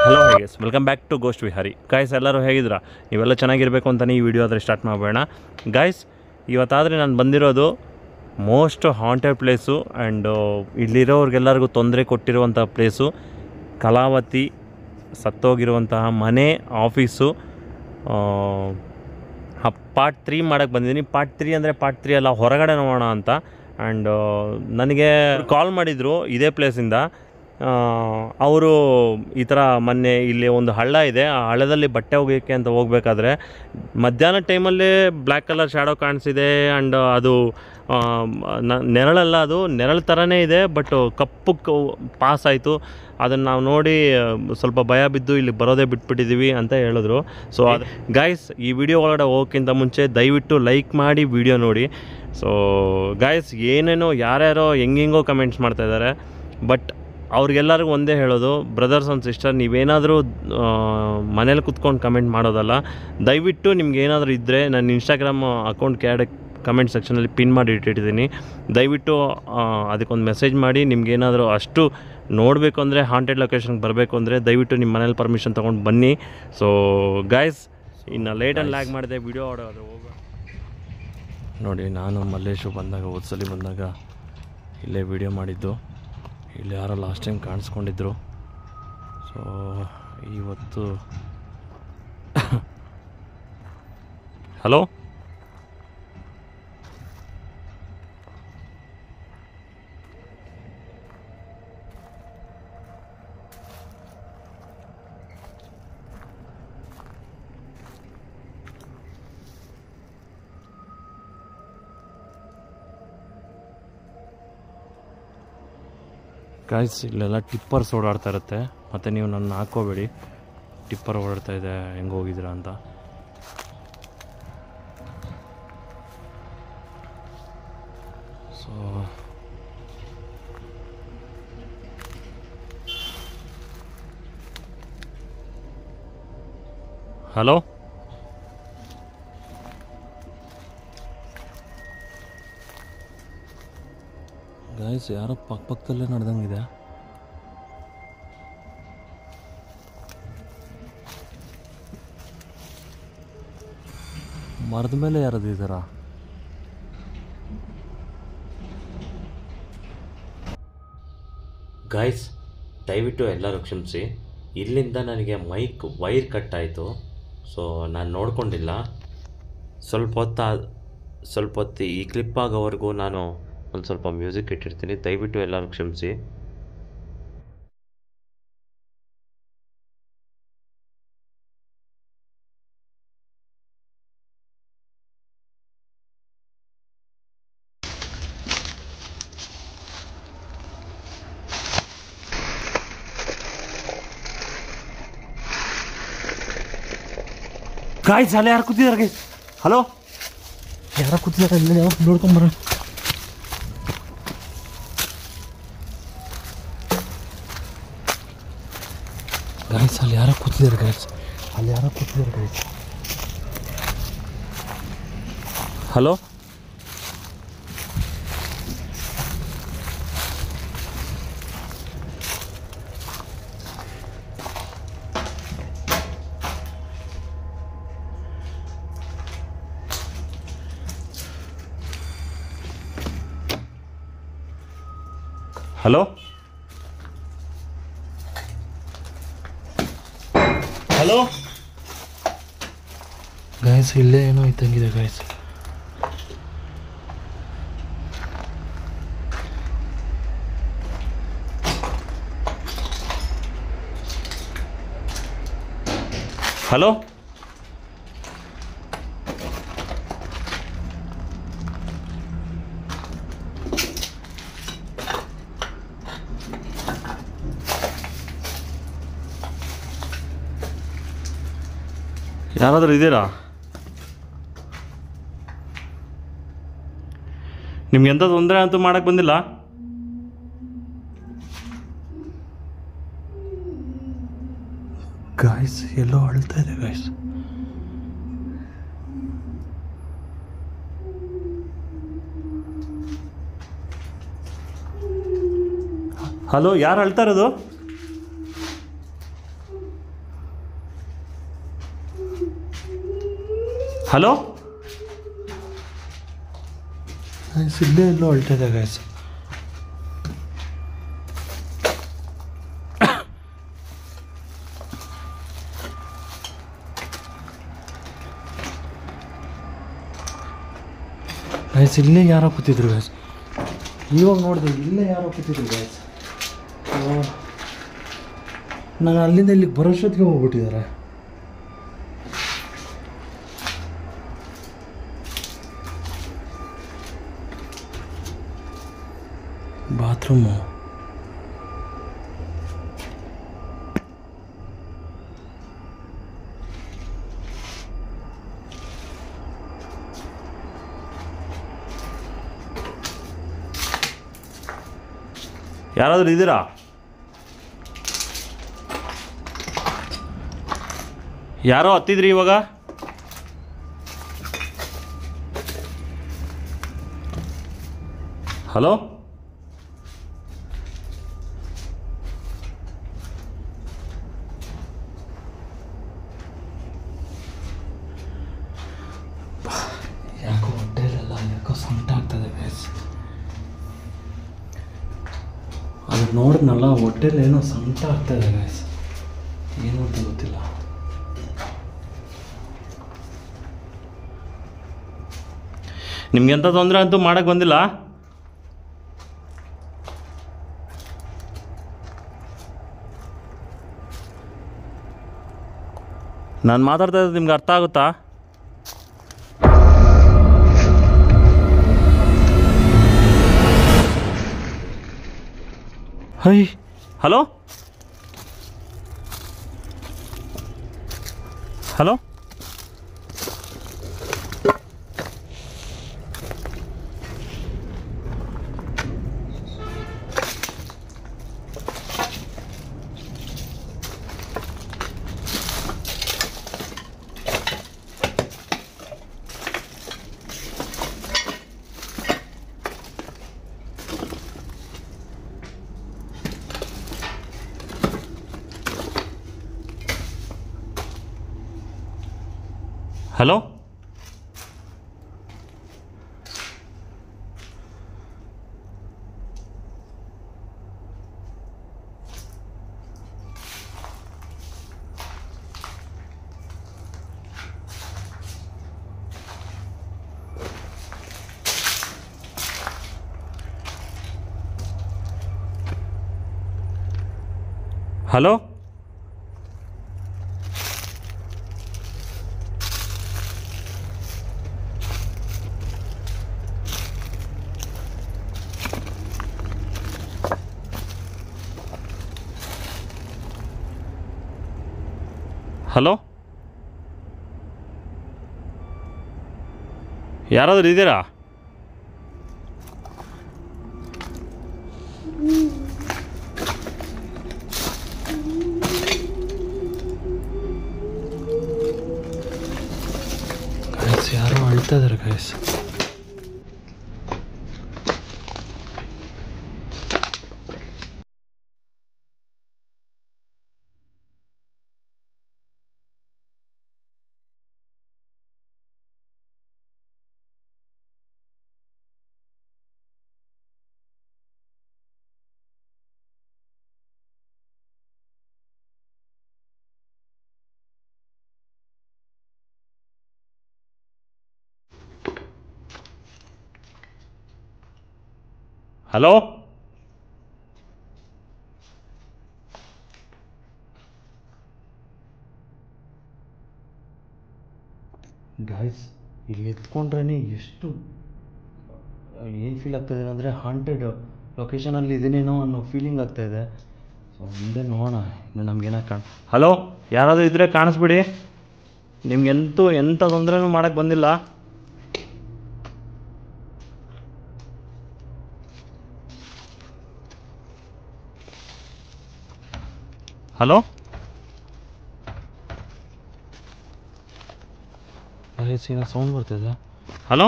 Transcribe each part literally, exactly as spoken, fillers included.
Hello hey guys welcome back to ghost Vihari. Guys ಎಲ್ಲರೂ ಹೇಗಿದ್ದೀರಾ? ನೀವೆಲ್ಲ ಚೆನ್ನಾಗಿರಬೇಕು ಅಂತಲೇ ಈ ವಿಡಿಯೋ ಆದರೆ ಸ್ಟಾರ್ಟ್ ಮಾಡಬೇಡ. ಗಾಯ್ಸ್ ಇವತ್ತಾದರೆ ನಾನು ಬಂದಿರೋದು ಮೋಸ್ಟ್ ಹಾಂಟೆಡ್ ಪ್ಲೇಸು ಆ್ಯಂಡ್ ಇಲ್ಲಿರೋರಿಗೆಲ್ಲರಿಗೂ ತೊಂದರೆ ಕೊಟ್ಟಿರುವಂಥ ಪ್ಲೇಸು ಕಲಾವತಿ ಸತ್ತೋಗಿರುವಂತಹ ಮನೆ ಆಫೀಸು. ಪಾರ್ಟ್ ತ್ರೀ ಮಾಡೋಕ್ಕೆ ಬಂದಿದ್ದೀನಿ. ಪಾರ್ಟ್ ತ್ರೀ ಅಂದರೆ ಪಾರ್ಟ್ ತ್ರೀ ಅಲ್ಲ, ಹೊರಗಡೆ ನೋಡೋಣ ಅಂತ. ಆ್ಯಂಡ್ ನನಗೆ ಕಾಲ್ ಮಾಡಿದರು ಇದೇ ಪ್ಲೇಸಿಂದ. ಅವರು ಈ ಥರ ಮೊನ್ನೆ ಇಲ್ಲಿ ಒಂದು ಹಳ್ಳ ಇದೆ, ಆ ಹಳ್ಳದಲ್ಲಿ ಬಟ್ಟೆ ಒಗೆಯೋಕ್ಕೆ ಅಂತ ಹೋಗ್ಬೇಕಾದ್ರೆ ಮಧ್ಯಾಹ್ನ ಟೈಮಲ್ಲೇ ಬ್ಲ್ಯಾಕ್ ಕಲರ್ ಶ್ಯಾಡೋ ಕಾಣಿಸಿದೆ. ಆ್ಯಂಡ್ ಅದು ನೆರಳಲ್ಲ, ಅದು ನೆರಳು ಥರನೇ ಇದೆ, ಬಟ್ ಕಪ್ಪು ಪಾಸ್ ಆಯಿತು. ಅದನ್ನು ನಾವು ನೋಡಿ ಸ್ವಲ್ಪ ಭಯ ಬಿದ್ದು ಇಲ್ಲಿ ಬರೋದೇ ಬಿಟ್ಬಿಟ್ಟಿದ್ದೀವಿ ಅಂತ ಹೇಳಿದ್ರು. ಸೊ ಅದು ಗಾಯ್ಸ್, ಈ ವಿಡಿಯೋ ಒಳಗಡೆ ಹೋಗೋಕ್ಕಿಂತ ಮುಂಚೆ ದಯವಿಟ್ಟು ಲೈಕ್ ಮಾಡಿ ವಿಡಿಯೋ ನೋಡಿ. ಸೊ ಗಾಯ್ಸ್, ಏನೇನೋ ಯಾರ್ಯಾರೋ ಹೆಂಗೆಂಗೋ ಕಮೆಂಟ್ಸ್ ಮಾಡ್ತಾಯಿದ್ದಾರೆ, ಬಟ್ ಅವ್ರಿಗೆಲ್ಲರಿಗೂ ಒಂದೇ ಹೇಳೋದು, ಬ್ರದರ್ಸ್ ಆ್ಯಂಡ್ ಸಿಸ್ಟರ್, ನೀವೇನಾದರೂ ಮನೇಲಿ ಕುತ್ಕೊಂಡು ಕಮೆಂಟ್ ಮಾಡೋದಲ್ಲ. ದಯವಿಟ್ಟು ನಿಮ್ಗೆ ಏನಾದರೂ ಇದ್ದರೆ ನನ್ನ ಇನ್ಸ್ಟಾಗ್ರಾಮ್ ಅಕೌಂಟ್ ಕ್ಯಾಡ್ ಕಮೆಂಟ್ ಸೆಕ್ಷನಲ್ಲಿ ಪಿನ್ ಮಾಡಿ ಇಟ್ಟಿಟ್ಟಿದ್ದೀನಿ. ದಯವಿಟ್ಟು ಅದಕ್ಕೊಂದು ಮೆಸೇಜ್ ಮಾಡಿ. ನಿಮ್ಗೇನಾದರೂ ಅಷ್ಟು ನೋಡಬೇಕು ಅಂದರೆ, ಹಾಂಟೆಡ್ ಲೊಕೇಶನ್ಗೆ ಬರಬೇಕು ಅಂದರೆ ದಯವಿಟ್ಟು ನಿಮ್ಮ ಮನೇಲಿ ಪರ್ಮಿಷನ್ ತೊಗೊಂಡು ಬನ್ನಿ. ಸೊ ಗೈಸ್, ಇನ್ನು ಲೇಟ್ ಆ್ಯಂಡ್ ಲ್ಯಾಗ್ ಮಾಡಿದೆ ವಿಡಿಯೋ ಆಡೋದು ಹೋಗ ನೋಡಿ. ನಾನು ಮಲ್ಲೇಶು ಬಂದಾಗ, ಹೋದ್ಸಲಿ ಬಂದಾಗ ಇಲ್ಲೇ ವಿಡಿಯೋ ಮಾಡಿದ್ದು. ಇಲ್ಲಿ ಯಾರೋ ಲಾಸ್ಟ್ ಟೈಮ್ ಕಾಣಿಸ್ಕೊಂಡಿದ್ರು. ಸೊ ಇವತ್ತು ಹಲೋ ಗಾಯ್ಸ್, ಇಲ್ಲೆಲ್ಲ ಟಿಪ್ಪರ್ಸ್ ಓಡಾಡ್ತಾ ಇರುತ್ತೆ. ಮತ್ತು ನೀವು ನನ್ನ ಹಾಕೋಬೇಡಿ, ಟಿಪ್ಪರ್ ಓಡಾಡ್ತಾ ಇದೆ ಹೆಂಗೆ ಹೋಗಿದ್ದೀರಾ ಅಂತ. ಸೊ ಹಲೋ ಗಾಯ್ಸ್, ಯಾರೋ ಪಕ್ಕ ಪಕ್ಕದಲ್ಲೇ ನಡೆದಂಗಿದೆ. ಮರದ ಮೇಲೆ ಯಾರದು ಇದ್ದಾರ? ಗಾಯ್ಸ್, ದಯವಿಟ್ಟು ಎಲ್ಲರೂ ಕ್ಷಮಿಸಿ. ಇಲ್ಲಿಂದ ನನಗೆ ಮೈಕ್ ವೈರ್ ಕಟ್ ಆಯಿತು. ಸೊ ನಾನು ನೋಡ್ಕೊಂಡಿಲ್ಲ. ಸ್ವಲ್ಪ ಹೊತ್ತು ಸ್ವಲ್ಪ ಹೊತ್ತು ಈ ಕ್ಲಿಪ್ ಆಗೋವರೆಗೂ ನಾನು ಒಂದು ಸ್ವಲ್ಪ ಮ್ಯೂಸಿಕ್ ಇಟ್ಟಿರ್ತೀನಿ. ದಯವಿಟ್ಟು ಎಲ್ಲರೂ ಕ್ಷಮಿಸಿ. ಗಾಯ್ಸ್, ಅಲ್ಲಿ ಯಾರು ಕೂತಿದ್ದಾರೆ ಗೈಸ್? ಹಲೋ, ಯಾರು ಕೂತಿದ್ದಾರೆ? ಇಲ್ಲ, ಯಾವ ನೋಡ್ಕೊಂಬರ. ಗಾಯ್ಸ್, ಅಲ್ಲಿ ಯಾರೋ ಕೂತಿದ್ದಾರೆ ಗಾಯ್ಸ್, ಅಲ್ಲಿ ಯಾರೋ ಕೂತಿದ್ದಾರೆ guys. Hello, hello, hello guys, ಇಲ್ಲೇ ಏನೋ ಇದ್ದಂಗಿದೆ ಗಾಯ್ಸ್. ಹಲೋ, ಯಾರಾದರೂ ಇದ್ದೀರಾ? ನಿಮ್ಗೆ ಎಂಥ ತೊಂದರೆ ಅಂತೂ ಮಾಡೋಕ್ಕೆ ಬಂದಿಲ್ಲ? ಗಾಯ್ಸ್, ಎಲ್ಲೋ ಅಳ್ತಾ ಇದೆ ಗಾಯ್ಸ್. ಹಲೋ, ಯಾರು ಅಳ್ತಾ ಇರೋದು? ಹಲೋ ಇಲ್ಲೇ ಎಲ್ಲೋ ಹೊಲ್ಟಿದೆ ಗೈಸ್. ಗೈಸ್ ಇಲ್ಲೇ ಯಾರೋ ಕೂತಿದ್ರು ಗೈಸ್. ಇವಾಗ ನೋಡಿದೆ ಇಲ್ಲೇ ಯಾರೋ ಕೂತಿದ್ರು ಗೈಸ್. ನಾನು ಅಲ್ಲಿಂದ ಇಲ್ಲಿಗೆ ಬರೋಷ್ಟೊತ್ತಿಗೆ ಹೋಗ್ಬಿಟ್ಟಿದ್ದಾರೆ. ಬಾತ್ರೂಮು ಯಾರಾದರೂ ಇದ್ದೀರಾ? ಯಾರೋ ಹತ್ತಿದ್ರಿ ಇವಾಗ? ಹಲೋ ಯಾಕೋ ಹೊಟ್ಟೆಲೆಲ್ಲ ಯಾಕೋ ಸಂಕಟ ಆಗ್ತದೆ ಗೈಸ್. ಅದು ನೋಡಿದ್ನಲ್ಲ ಹೊಟ್ಟೆಲಿ ಏನೋ ಸಂಕಟ ಆಗ್ತಾಯಿದೆ ಗೈಸ್. ಏನು ಅಂತ ಗೊತ್ತಿಲ್ಲ. ನಿಮ್ಗೆ ಎಂಥ ತೊಂದರೆ ಅಂತೂ ಮಾಡೋಕ್ಕೆ ಬಂದಿಲ್ಲ? ನಾನು ಮಾತಾಡ್ತಾ ಇರೋದು ನಿಮ್ಗೆ ಅರ್ಥ ಆಗುತ್ತಾ? Hi hello hello hello hello hello ಯಾರಾದರೂ ಇದ್ದೀರಾ? ಗೈಸ್ ಯಾರೋ ಅಳ್ತಾ ಇದ್ದಾರೆ ಗೈಸ್. ಹಲೋ ಗಾಯ್ಸ್ ಇಲ್ಲಿ ಎತ್ಕೊಂಡ್ರೆ ಎಷ್ಟು ಏನು ಫೀಲ್ ಆಗ್ತಾಯಿದೆ ಅಂದರೆ ಹಾಂಟೆಡ್ ಲೊಕೇಶನಲ್ಲಿ ಇದೀನೇನೋ ಅನ್ನೋ ಫೀಲಿಂಗ್ ಆಗ್ತಾಯಿದೆ. ಸೊ ಮುಂದೆ ನೋಡೋಣ ಇನ್ನು ನಮಗೇನೋ ಕಾಣ. ಹಲೋ ಯಾರಾದರೂ ಇದ್ದರೆ ಕಾಣಿಸ್ಬಿಡಿ. ನಿಮ್ಗೆಂತೂ ಎಂಥ ತೊಂದರೆನೂ ಮಾಡೋಕ್ಕೆ ಬಂದಿಲ್ಲ. ಹಲೋ ಏನೋ ಸೌಂಡ್ ಬರ್ತಿದೆ. ಹಲೋ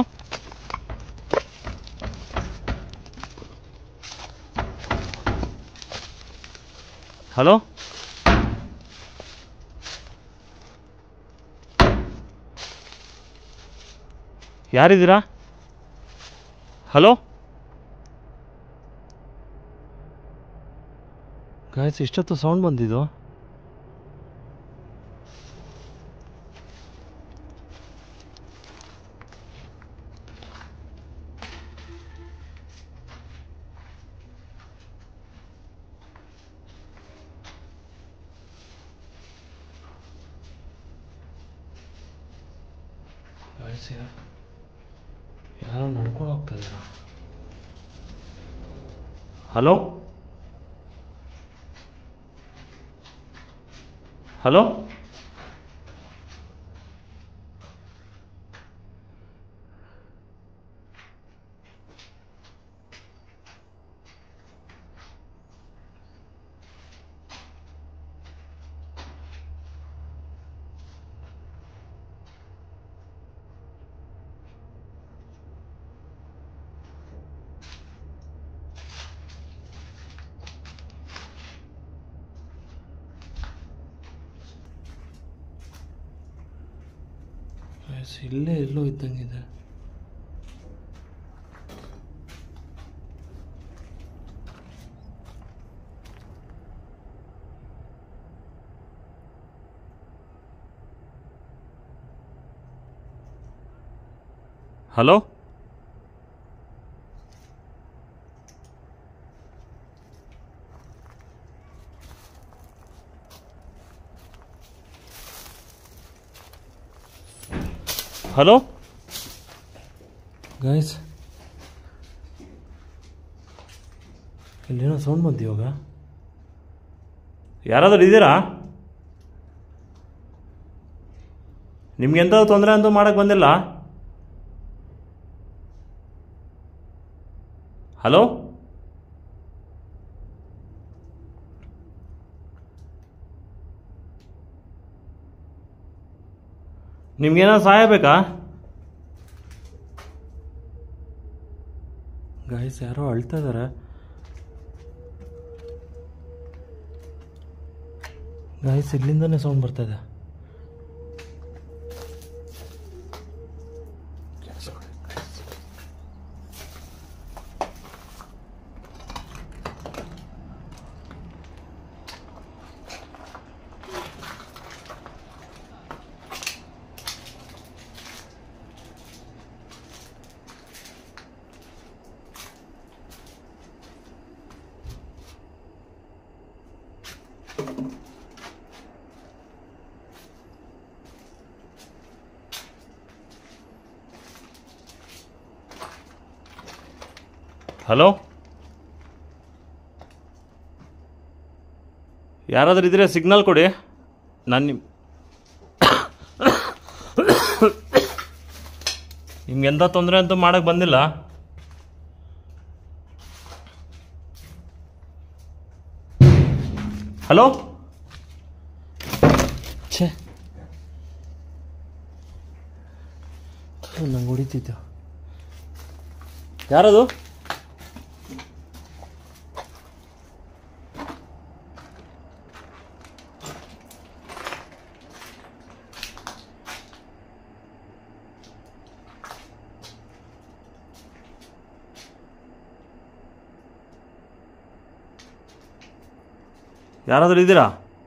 ಹಲೋ ಯಾರಿದ್ದೀರಾ? ಹಲೋ ಗಾಯ್ಸ್, ಇಷ್ಟೊತ್ತು ಸೌಂಡ್ ಬಂದಿದ್ದು. ಯಾರೋ ನಡ್ಕೊಂಡು ಹೋಗ್ತಾ ಇದ್ದೀರಾ? ಹಲೋ ಹಲೋ ಇಲ್ಲೇ ಎಲ್ಲೋ ಇದ್ದಂಗಿದೆ. ಹಲೋ ಹಲೋ ಗೈಸ್, ಇಲ್ಲೇನೋ ಸೌಂಡ್ ಬಂತು ಇವಾಗ. ಯಾರಾದರೂ ಇದ್ದೀರಾ? ನಿಮ್ಗೆ ಎಂಥ ತೊಂದರೆ ಅಂತೂ ಮಾಡೋಕ್ಕೆ ಬಂದಿಲ್ಲ. ಹಲೋ ನಿಮ್ಗೇನಾದ್ರು ಸಹಾಯ ಬೇಕಾ? ಗಾಯ್ಸ್, ಯಾರೋ ಅಳ್ತಾ ಇದ್ದಾರೆ. ಗಾಯ್ಸ್, ಇಲ್ಲಿಂದನೇ ಸೌಂಡ್ ಬರ್ತಾ ಇದೆ. ಹಲೋ, ಯಾರಾದರೂ ಇದ್ರೆ ಸಿಗ್ನಲ್ ಕೊಡಿ. ನಾನು ನಿಮ್ಮ ನಿಮ್ಗೆಂಥ ತೊಂದರೆ ಅಂತೂ ಮಾಡೋಕ್ಕೆ ಬಂದಿಲ್ಲ. ಹಲೋ ಛೇ, ನಂಗೆ ಹೊಡಿತಿದ್ದ. ಯಾರದು? ಯಾರಾದರೂ ಇದ್ದೀರಾ?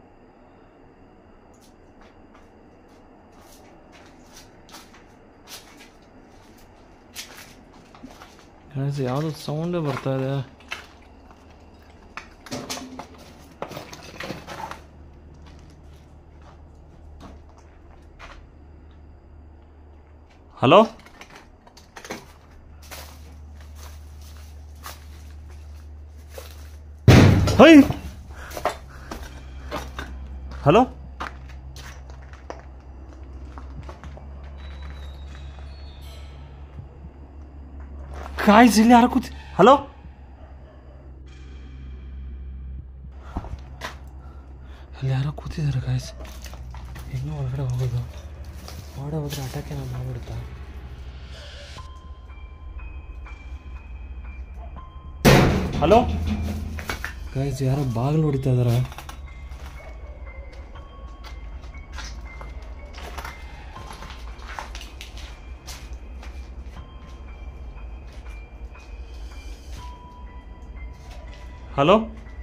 ಯಾವುದೋ ಸೌಂಡೇ ಬರ್ತಾ ಇದೆ. ಹಲೋ ಹೈ ಹಲೋ ಗಾಯ್ಸ್, ಇಲ್ಲಿ ಯಾರು ಕೂತಿ? ಹಲೋ ಅಲ್ಲಿ ಯಾರೋ ಕೂತಿದ್ದಾರೆ ಗಾಯ್ಸ್. ಇನ್ನೂ ಹೊರಗಡೆ ಹೋಗೋದು? ಹೊರಗಡೆ ಹೋದ್ರೆ ಅಟ್ಯಾಕ್ ಏನೋ ಮಾಡ್ಬಿಡುತ್ತಾ? ಹಲೋ ಗಾಯ್ಸ್, ಯಾರೋ ಬಾಗಿಲು ಹೊಡಿತಾ ಇದಾರೆ. ಹಲೋ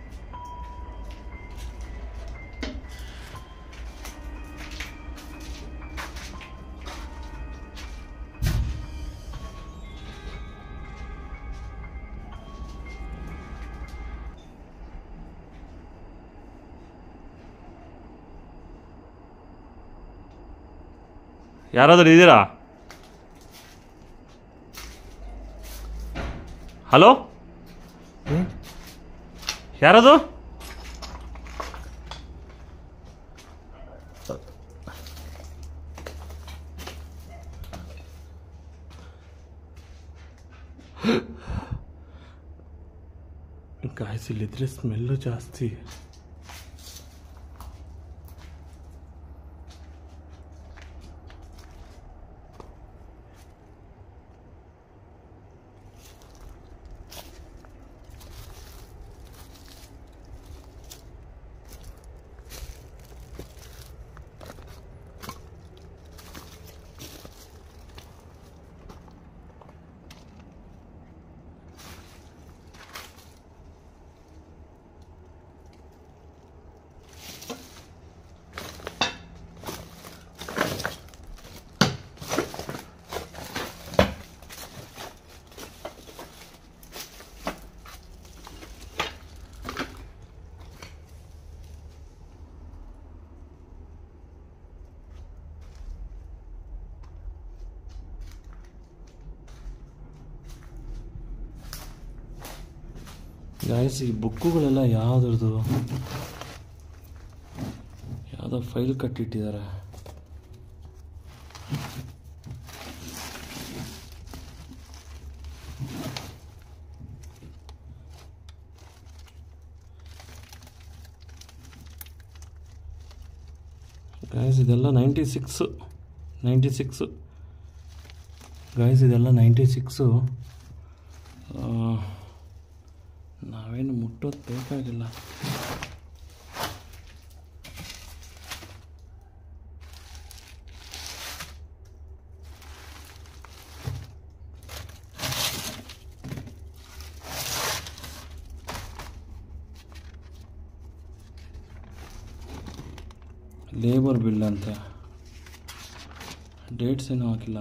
ಯಾರಾದರೂ ಇದ್ದೀರಾ? ಹಲೋ ಯಾರದು? ಗಾಯ್ಸ್ ಇಲ್ಲಿದ್ರೆ ಸ್ಮೆಲ್ಲು ಜಾಸ್ತಿ. ಗಾಯ್ಸ್ ಈ ಬುಕ್ಕುಗಳೆಲ್ಲ ಯಾವುದ್ರದ್ದು? ಯಾವುದೋ ಫೈಲ್ ಕಟ್ಟಿಟ್ಟಿದ್ದಾರೆ. ಗಾಯ್ಸ್ ಇದೆಲ್ಲ ninety six ninety six guys ಇದೆಲ್ಲ ನೈಂಟಿ ಸಿಕ್ಸು ನಾವೇನು ಮುಟ್ಟೋದು ಬೇಕಾಗಿಲ್ಲ. ಲೇಬರ್ ಬಿಲ್ ಅಂತ ಡೇಟ್ಸ್ ಏನೂ ಹಾಕಿಲ್ಲ.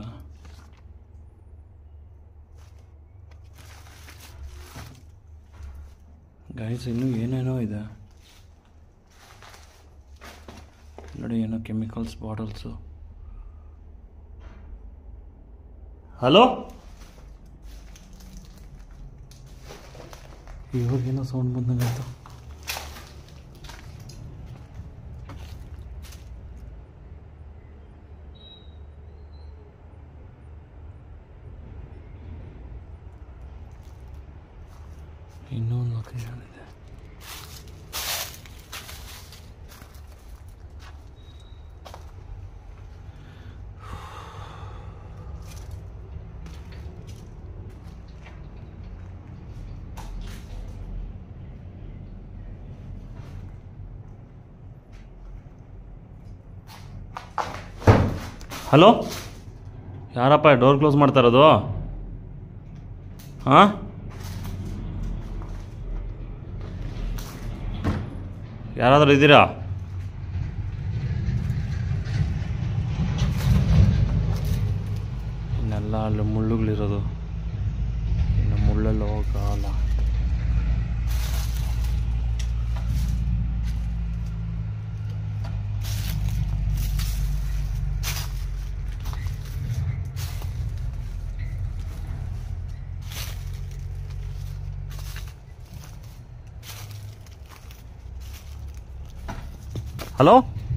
ಗಾಯ್ಸ್ ಇನ್ನೂ ಏನೇನೋ ಇದೆ ನೋಡಿ, ಏನೋ ಕೆಮಿಕಲ್ಸ್ ಬಾಟಲ್ಸು. ಹಲೋ ಇವಾಗೇನೋ ಸೌಂಡ್ ಬಂದಂಗಾಯ್ತು. ಇನ್ನೊಂದು ಲೊಕೇಶನ್ ಇದೆ. ಹಲೋ ಯಾರಪ್ಪ ಡೋರ್ ಕ್ಲೋಸ್ ಮಾಡ್ತಾ ಇರೋದು? ಹಾಂ ಯಾರಾದರೂ ಇದ್ದೀರಾ? ಇನ್ನೆಲ್ಲ ಅಲ್ಲಿ ಮುಳ್ಳುಗಳಿರೋದು, ಇನ್ನು ಮುಳ್ಳಲ್ಲಿ ಹೋಗಲ್ಲ. ಹಲೋ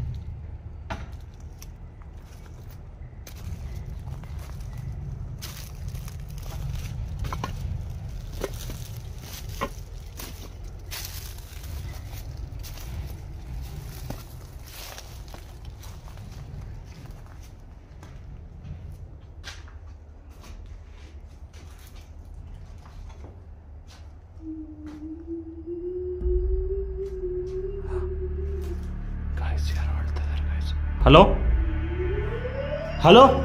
ಹಲೋ ಹಲೋ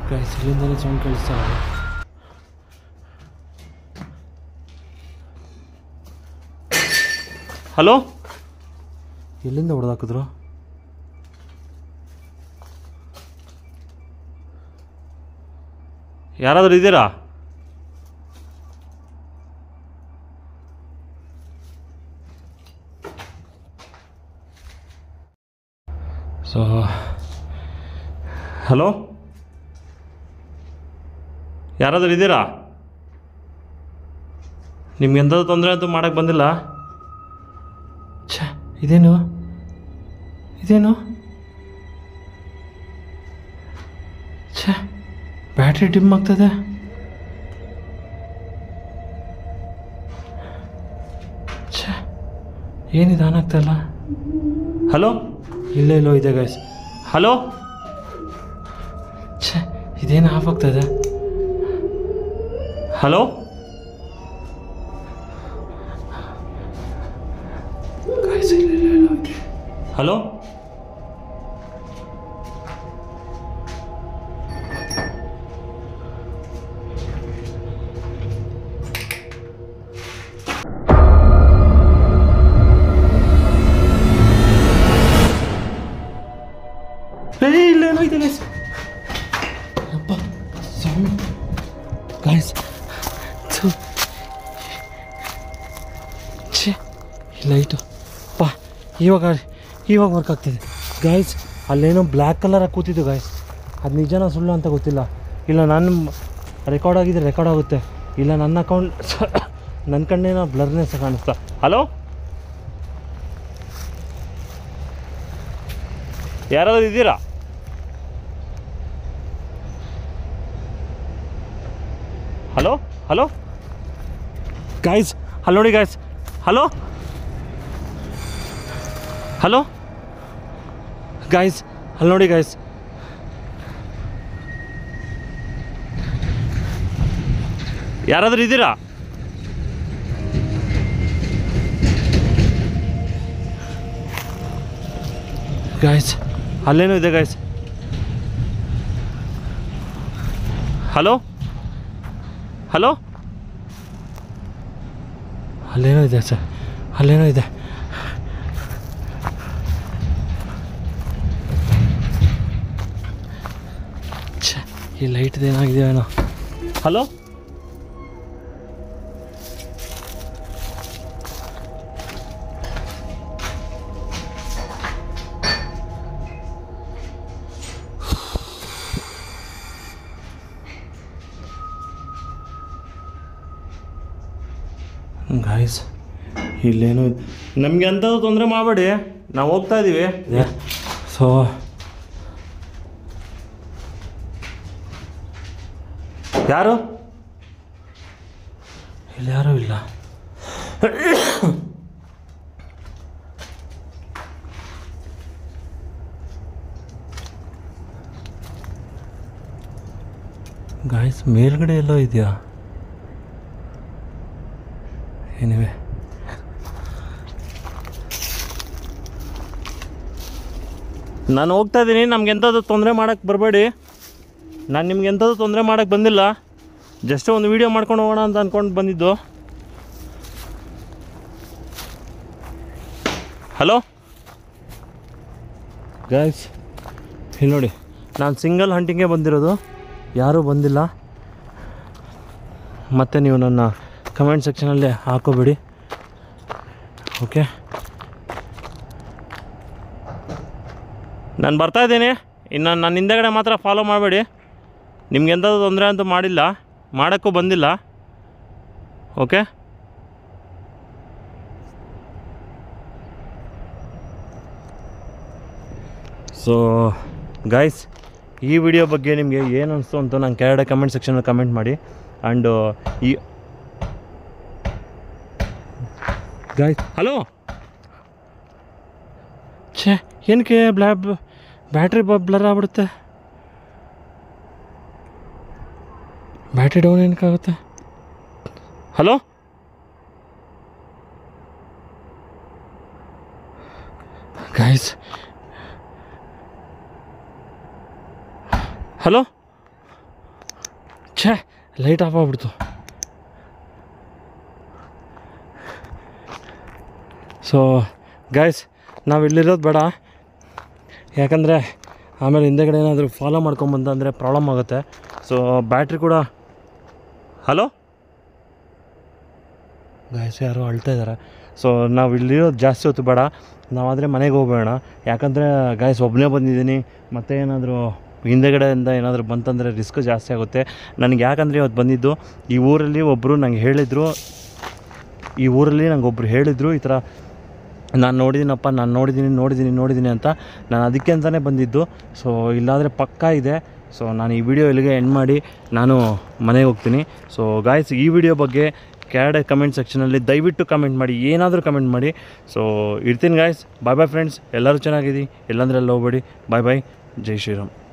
ಗೈಸ್ ಇಲ್ಲಿಂದಲೇ ಸೌಂಡ್ ಕೇಳಿಸ್ತಾ ಇದೆ. ಹಲೋ, ಎಲ್ಲಿಂದ ಹೊಡೆದಾಕಿದ್ರು? ಯಾರಾದರೂ ಇದ್ದೀರಾ? ಸೊ ಹಲೋ, ಯಾರಾದರೂ ಇದ್ದೀರಾ? ನಿಮ್ಗೆ ಎಂಥದ್ದು ತೊಂದರೆ ಅಂತೂ ಮಾಡೋಕ್ಕೆ ಬಂದಿಲ್ಲ? ಛೇ, ಇದೇನು ಇದೇನು ಛೇ, ಬ್ಯಾಟ್ರಿ ಡಿಮ್ ಆಗ್ತದೆ. ಛೇ, ಏನಿದು ಆನ್ ಆಗ್ತಾಯಿಲ್ಲ. ಹಲೋ, ಇಲ್ಲ ಇಲ್ಲೋ ಇದೆ ಗೈಸ್. ಹಲೋ, ಛೇ, ಇದೇನು ಆಫ್ ಆಗ್ತಾಯಿದೆ. ಹಲೋ, ಗೈಸ್ ಇಲ್ಲ ಇಲ್ಲ ಇಲ್ಲ ಇದೆ. ಹಲೋ, ಇಲ್ಲೇನೋ ಇದೆ ಗೈಸ್. ಅಪ್ಪ ಸೌಂಡ್ ಗೈಸ್. ಛೇ, ಲೈಟು ಅಪ್ಪ ಇವಾಗ ಇವಾಗ ವರ್ಕ್ ಆಗ್ತಿದೆ ಗೈಸ್. ಅಲ್ಲೇನೋ ಬ್ಲ್ಯಾಕ್ ಕಲರಾಗಿ ಕೂತಿದ್ದು ಗೈಸ್. ಅದು ನಿಜನಾ ಸುಳ್ಳು ಅಂತ ಗೊತ್ತಿಲ್ಲ. ಇಲ್ಲ ನಾನು ರೆಕಾರ್ಡ್ ಆಗಿದ್ರೆ ರೆಕಾರ್ಡ್ ಆಗುತ್ತೆ, ಇಲ್ಲ ನನ್ನ ಅಕೌಂಟ್ ನನ್ನ ಕಣ್ಣೇನೋ ಬ್ಲರ್ನೆಸ್ ಕಾಣಿಸ್ತಾ. ಹಲೋ, ಯಾರಾದರೂ ಇದ್ದೀರಾ? ಹಲೋ, ಹಲೋ ಗೈಸ್ ಅಲ್ಲಿ ನೋಡಿ ಗೈಸ್. ಹಲೋ, ಹಲೋ ಗೈಸ್ ಅಲ್ಲಿ ನೋಡಿ ಗೈಸ್. ಯಾರಾದರೂ ಇದ್ದೀರಾ? ಗೈಸ್ ಅಲ್ಲೇನೋ ಇದೆ ಗೈಸ್. ಹಲೋ, ಹಲೋ, ಅಲ್ಲೇನೋ ಇದೆ ಸರ್, ಅಲ್ಲೇನೋ ಇದೆ. ಛೇ, ಈ ಲೈಟ್ ಏನಾಗಿದೆ ಏನೋ. ಹಲೋ, ಗೈಸ್ ಇಲ್ಲೇನೋ ನಮಗೆ ಅಂಥದ್ದು ತೊಂದರೆ ಮಾಡಬೇಡಿ, ನಾವು ಹೋಗ್ತಾ ಇದ್ದೀವಿ. ಇದೆ. ಸೊ ಯಾರು? ಇಲ್ಲಿ ಯಾರೂ ಇಲ್ಲ. ಗಾಯ್ಸ್ ಮೇಲ್ಗಡೆ ಎಲ್ಲೋ ಇದೆಯಾ? ಏನಿವೆ ನಾನು ಹೋಗ್ತಾ ಇದ್ದೀನಿ, ನಮ್ಗೆ ಎಂಥದ್ದು ತೊಂದರೆ ಮಾಡೋಕ್ಕೆ ಬರಬೇಡಿ. ನಾನು ನಿಮ್ಗೆ ಎಂಥದ್ದು ತೊಂದರೆ ಮಾಡೋಕ್ಕೆ ಬಂದಿಲ್ಲ, ಜಸ್ಟ್ ಒಂದು ವೀಡಿಯೋ ಮಾಡ್ಕೊಂಡು ಹೋಗೋಣ ಅಂತ ಅಂದ್ಕೊಂಡು ಬಂದಿದ್ದು. ಹಲೋ ಗಾಯ್ಸ್ ಇಲ್ಲಿ ನೋಡಿ, ನಾನು ಸಿಂಗಲ್ ಹಂಟಿಂಗೇ ಬಂದಿರೋದು, ಯಾರೂ ಬಂದಿಲ್ಲ. ಮತ್ತು ನೀವು ನನ್ನ ಕಮೆಂಟ್ ಸೆಕ್ಷನಲ್ಲಿ ಹಾಕೋಬೇಡಿ, ಓಕೆ? ನಾನು ಬರ್ತಾಯಿದ್ದೀನಿ, ಇನ್ನು ನನ್ನ ಹಿಂದೆಗಡೆ ಮಾತ್ರ ಫಾಲೋ ಮಾಡಬೇಡಿ. ನಿಮ್ಗೆ ಎಂಥದ್ದು ತೊಂದರೆ ಅಂತೂ ಮಾಡಿಲ್ಲ, ಮಾಡೋಕ್ಕೂ ಬಂದಿಲ್ಲ, ಓಕೆ? ಸೊ ಗೈಸ್, ಈ ವಿಡಿಯೋ ಬಗ್ಗೆ ನಿಮಗೆ ಏನು ಅನಿಸ್ತು ಅಂತ ನಾನು ಕೆಳಗಡೆ ಕಮೆಂಟ್ ಸೆಕ್ಷನಲ್ಲಿ ಕಮೆಂಟ್ ಮಾಡಿ. ಆ್ಯಂಡ್ ಈ ಗಾಯ್ಸ್ ಹಲೋ, ಛೇ, ಏನಕ್ಕೆ ಬ್ಲ್ಯಾಬ್ ಬ್ಯಾಟ್ರಿ ಬ್ಲರ್ ಆಗ್ಬಿಡುತ್ತೆ? ಬ್ಯಾಟ್ರಿ ಡೌನ್ ಏನಕ್ಕಾಗುತ್ತೆ? ಹಲೋ, ಗಾಯ್ಸ್ ಹಲೋ, ಛೇ ಲೈಟ್ ಆಫ್ ಆಗ್ಬಿಡ್ತು. ಸೊ ಗೈಸ್ ನಾವು ಇಲ್ಲಿರೋದು ಬೇಡ, ಯಾಕಂದರೆ ಆಮೇಲೆ ಹಿಂದೆಗಡೆ ಏನಾದರೂ ಫಾಲೋ ಮಾಡ್ಕೊಂಬಂತಂದರೆ ಪ್ರಾಬ್ಲಮ್ ಆಗುತ್ತೆ. ಸೊ ಬ್ಯಾಟ್ರಿ ಕೂಡ ಹಲೋ ಗೈಸ್ ಯಾರೋ ಅಳ್ತಾ ಇದ್ದಾರೆ. ಸೊ ನಾವು ಇಲ್ಲಿರೋದು ಜಾಸ್ತಿ ಹೊತ್ತು ಬೇಡ, ನಾವಾದರೆ ಮನೆಗೆ ಹೋಗಬೇಡ. ಯಾಕಂದರೆ ಗೈಸ್ ಒಬ್ಬನೇ ಬಂದಿದ್ದೀನಿ, ಮತ್ತು ಏನಾದರೂ ಹಿಂದೆಗಡೆಯಿಂದ ಏನಾದರೂ ಬಂತಂದರೆ ರಿಸ್ಕ್ ಜಾಸ್ತಿ ಆಗುತ್ತೆ ನನಗೆ. ಯಾಕಂದರೆ ಇವತ್ತು ಬಂದಿದ್ದು ಈ ಊರಲ್ಲಿ ಒಬ್ಬರು ನಂಗೆ ಹೇಳಿದರು ಈ ಊರಲ್ಲಿ ನಂಗೆ ಒಬ್ಬರು ಹೇಳಿದರು ಈ ಥರ ನಾನು ನೋಡಿದ್ದೀನಪ್ಪ ನಾನು ನೋಡಿದ್ದೀನಿ ನೋಡಿದ್ದೀನಿ ನೋಡಿದ್ದೀನಿ ಅಂತ. ನಾನು ಅದಕ್ಕೆ ಅಂತಲೇ ಬಂದಿದ್ದು. ಸೊ ಇಲ್ಲಾದರೆ ಪಕ್ಕಾ ಇದೆ. ಸೊ ನಾನು ಈ ವಿಡಿಯೋ ಇಲ್ಲಿಗೆ ಎಂಡ್ ಮಾಡಿ ನಾನು ಮನೆಗೆ ಹೋಗ್ತೀನಿ. ಸೊ ಗಾಯ್ಸ್ ಈ ವಿಡಿಯೋ ಬಗ್ಗೆ ಕೆಳಗಡೆ ಕಮೆಂಟ್ ಸೆಕ್ಷನಲ್ಲಿ ದಯವಿಟ್ಟು ಕಮೆಂಟ್ ಮಾಡಿ, ಏನಾದರೂ ಕಮೆಂಟ್ ಮಾಡಿ. ಸೊ ಇರ್ತೀನಿ ಗಾಯ್ಸ್, ಬಾಯ್ ಬಾಯ್ ಫ್ರೆಂಡ್ಸ್, ಎಲ್ಲರೂ ಚೆನ್ನಾಗಿದ್ದೀವಿ, ಎಲ್ಲಂದ್ರೆ ಎಲ್ಲ ಹೋಗ್ಬೇಡಿ. ಬಾಯ್ ಬಾಯ್, ಜೈ ಶ್ರೀರಾಮ್.